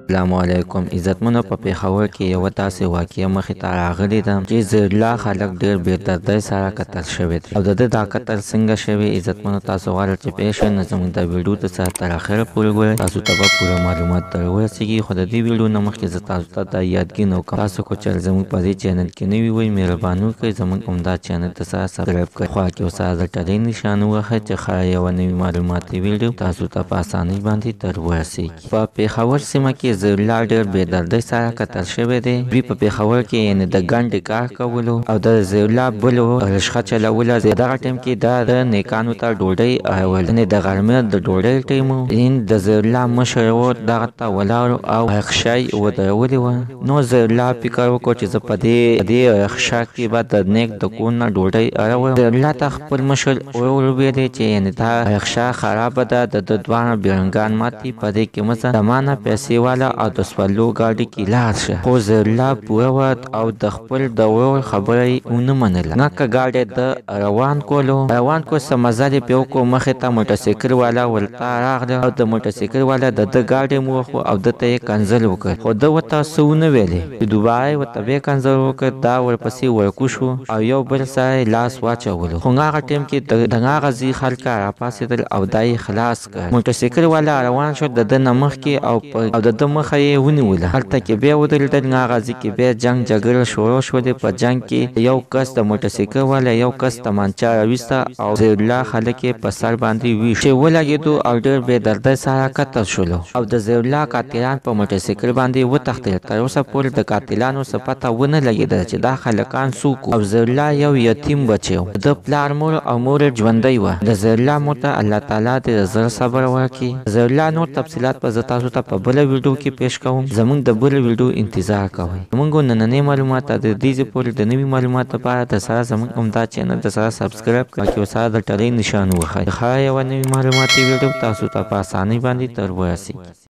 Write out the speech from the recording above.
السلام علیکم. عزتمنو، په پېښور کې یوه داسې واقعه مخې ته راغلې ده چې زړه خلک ډېر بې دردۍ سره قتل شوي دي. او د ده دا قتل څنګه شوی، عزتمنو تاسو غواړئ چې پوه شئ، نو زموږ دا ویډیو ته تر اخره پورې وګورئ. تاسو ته به پوره معلومات در ورسېږي. خو د دې ویډیو نه مخکې زه تاسو ته دا یادګي وکړم، تاسو که چېرې زموږ په دې چینل کې نوي وئ، مهرباني وکړئ زموږ همدا چینل ته سره سبسکرایب کړئ. خوا کې ورسره د ټلۍ نښان ووهئ چې ښایي یوه نوې معلوماتي ویډیو تاسو ته په اسانۍ باندې در ورسېږي. په پېښور سیمه کې زړه ډېر بې دردۍ سره قتل شوی دی. دوی په پېښور کې یعنې د ګنډې کار کولو او د زړه بلو رشخه چلوله. دغه ټیم کې د نیکانو ته ډوډۍ اړول، یعنې د غرمې د ډوډۍ ټیم و. د زړه مشر و دغه ته ولاړ او رخشه یې ودرولې وه. نو زړه فکر وکړ چې زه په دې رخشه کې به د نیک د کور نه ډوډۍ اړوم. زړه ته خپل مشر ولوبېدی چې یعنې دا رخشه خرابه ده، د دواړه بیرنګان ماتي، په دې کې مه ځه، د ما نه پیسې واله او د سپرلو ګاډي کې لاړ شه. خو زړه پوره وه او د خپل د ورور خبره یې ونه منله. نکه ګاډی د روان کولو څه مزل یې پرې وکړو. مخې ته موټرسایکل والا ورته راغله او د موټرسایکل والا د ده ګاډی مو وخو او ده ته یې کنځل وکړ. خو ده ورته څه ونه ویلې، چې دوباره یې ورته بیا کنځل وکړ. دا ورپسې ورکوش و او یو بل سره یې لاس واچولو. خو هغه ټیم کې د هغه ځای خلک راپاڅېدل او دا یې خلاص کړ. موټرسایکل والا روان شو د ده نه مخکې او د ده مخه یې ونیوله. هلته کې بیا ودرېدل. هغه ځای کې بیا جنګ جګړه شروع شولې. په جنګ کې یو کس د موټرسایکل والا یو کس تمانچه راویسته او زړه خلک یې په سر باندې ویښ چې ولګېدو او ډېر بې دردۍ سره قتل شولو. او د زړه قاتلان په موټرسایکل باندې وتښتېدل. تر اوسه پورې د قاتلانو څه پته ونه لګېده چې دا خلکان څوک وو. او زړه یو یتیم بچی و، د پلار مور او مور ژوندۍ وه. د زړه مور ته الله تعالی دې د زړه صبر ورکړي. زړه نور تفصیلات به زه تاسو ته په بله ویډیو کې پیش کوم. زموږ د بلې ویډیو انتظار کوئ. زموږ نننۍ معلومات د دې ځای پورې د نوي معلوماتو لپاره د سره زموږ همدا چینل د سره سبسکرایب کړئ، چې ورسره د ټلۍ نښان ووهئ. ښایي یوه نوې معلوماتي ویډیو تاسو ته په اسانۍ باندې در ورسېږي.